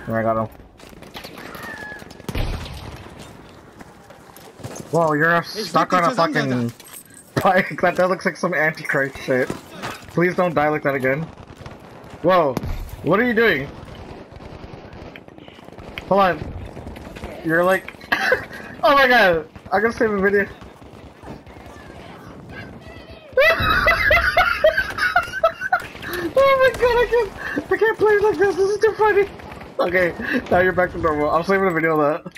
I got him. Whoa, you're stuck on a fucking bike. That looks like some antichrist shit. Please don't die like that again. Whoa, what are you doing? Hold on. You're like... Oh my god! I'm gonna save a video. Oh my god, I can't play like this. This is too funny. Okay, now you're back to normal. I'm saving a video of that.